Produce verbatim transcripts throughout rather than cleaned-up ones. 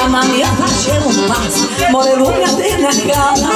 Mama mia face un pas, more lumea de neagala.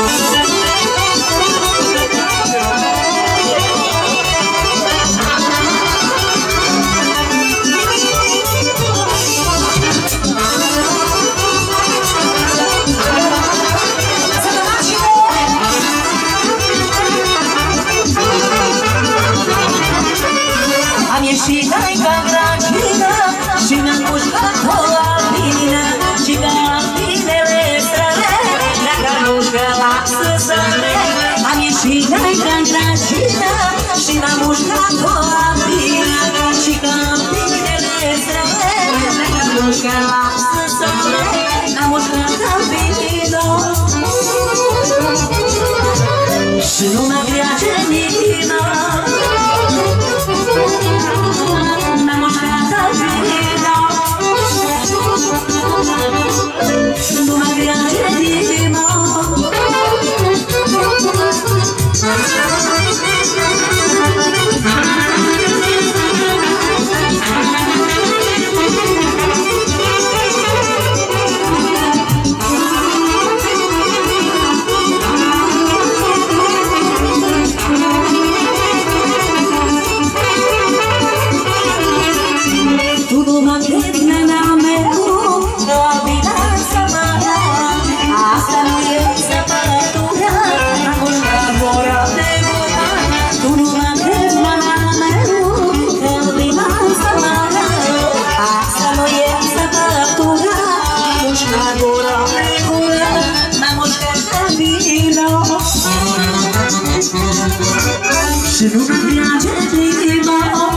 Am ieșit în Cabracina și mi-am mușcat-o la bine și ca binele străle, dacă mușcă lasă să plec. Am ieșit în Cabracina și mi-am mușcat-o la bine și ca binele străle, dacă mușcă lasă să plec. Am mușcat la bine și nu mă creace nimeni. Și nu mă creace inima,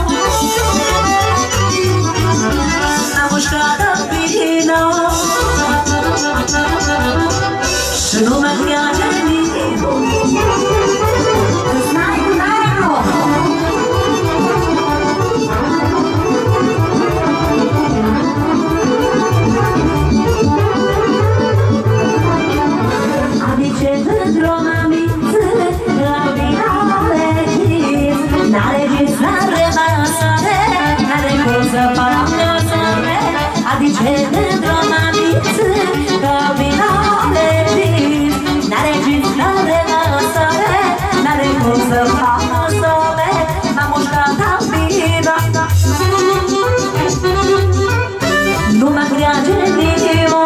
n-am mușcat bine. Și nu mă creace inima, că-ți n-ai n-ai. Adice într-o mamiță, la vinale, n-are gis, n-are masare, n-are cum să facă soare. Adice într-o mamiță, la vinale, n-are gis, n-are masare, n-are cum să facă soare. M-am mușcat bine, nu mă creace inima.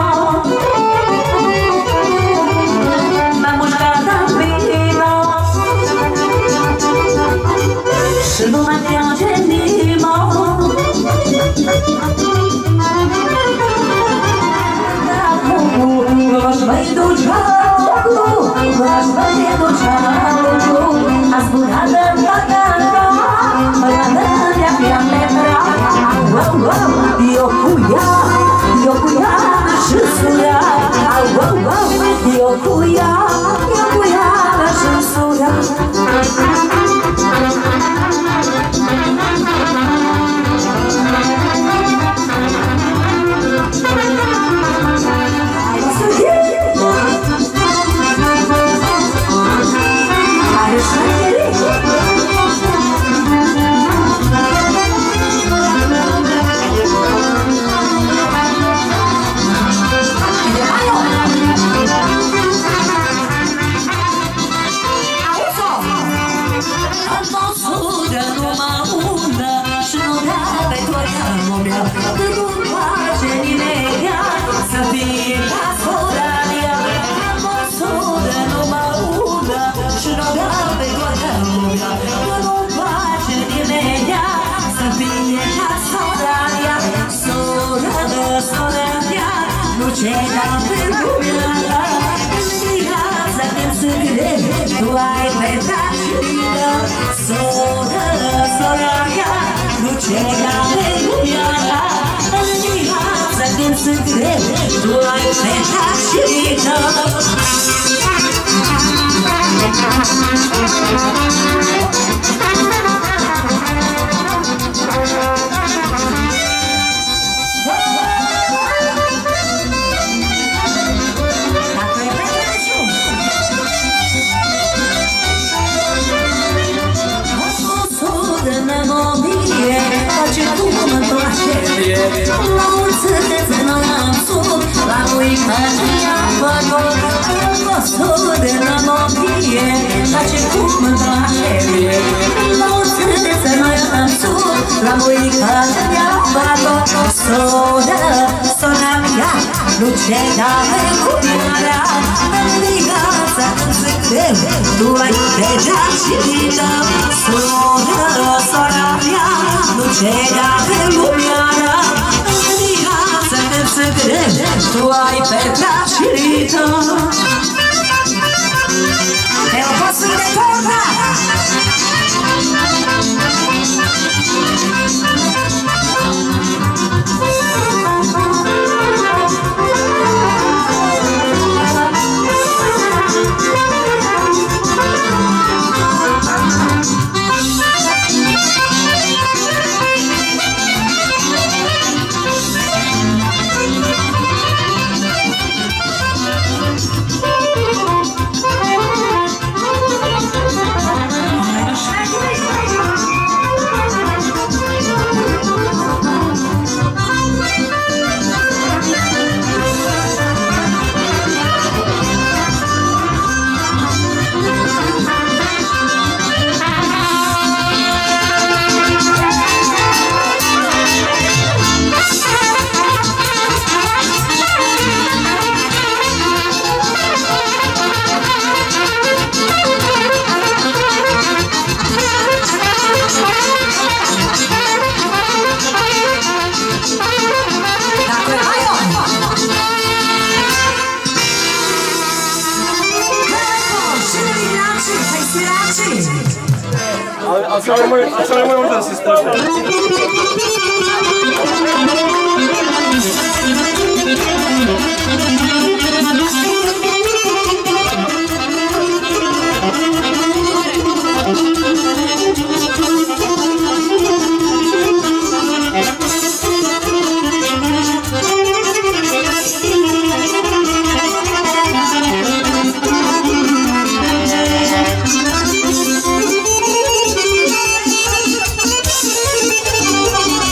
Și nu mă creace inima. Aș mai ducea aș mai ducea a zburată în păcată, băiată-mi-a fi-a-mi eu cu ea, eu cu ea și surea. Eu cu ea, eu cu ea și surea. La mulți de la la muica mea bato Sora, sora mea, nu ce dame cu marea în viața să cred, tu ai pe dragilită Sora, sora mea, nu ce dame cu marea în viața să cred, tu ai pe dragilită. Te o poți să-i de torna! Așa le mai, așa le mai urmă să stă așa. Thank you.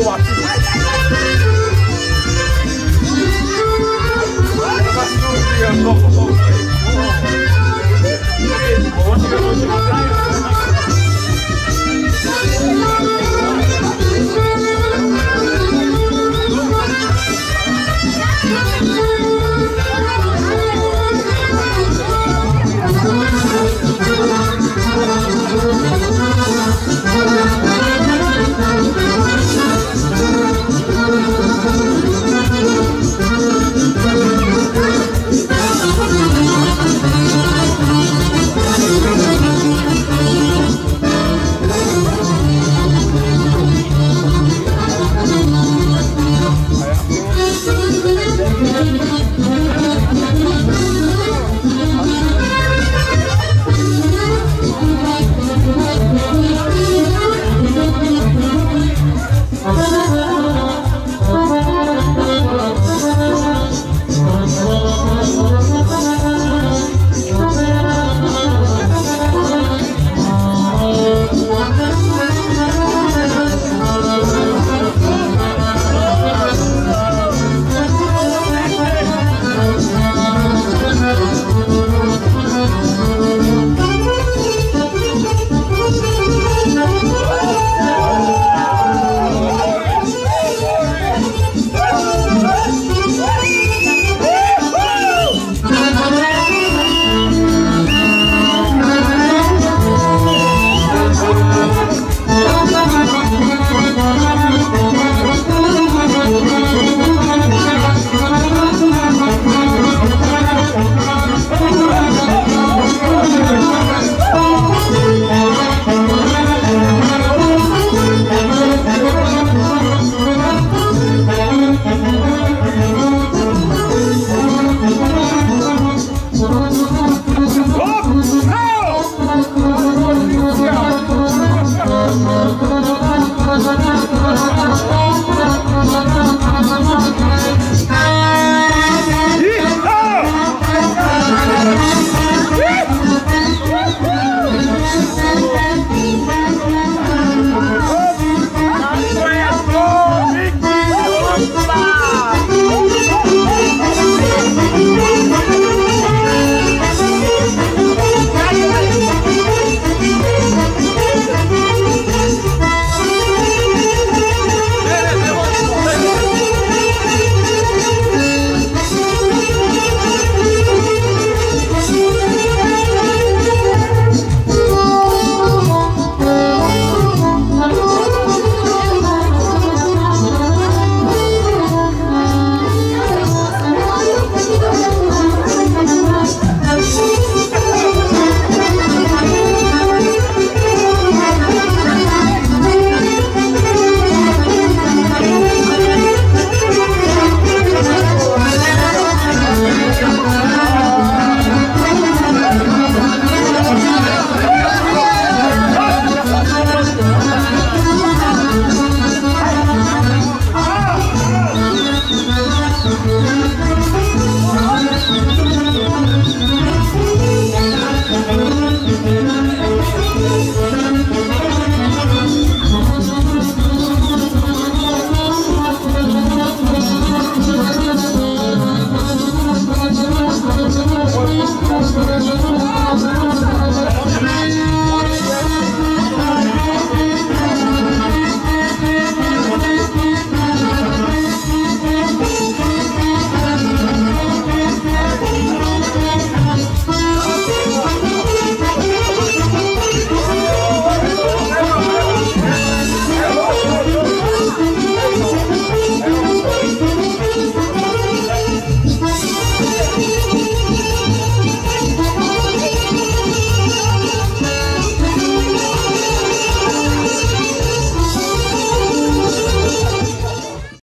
mașină.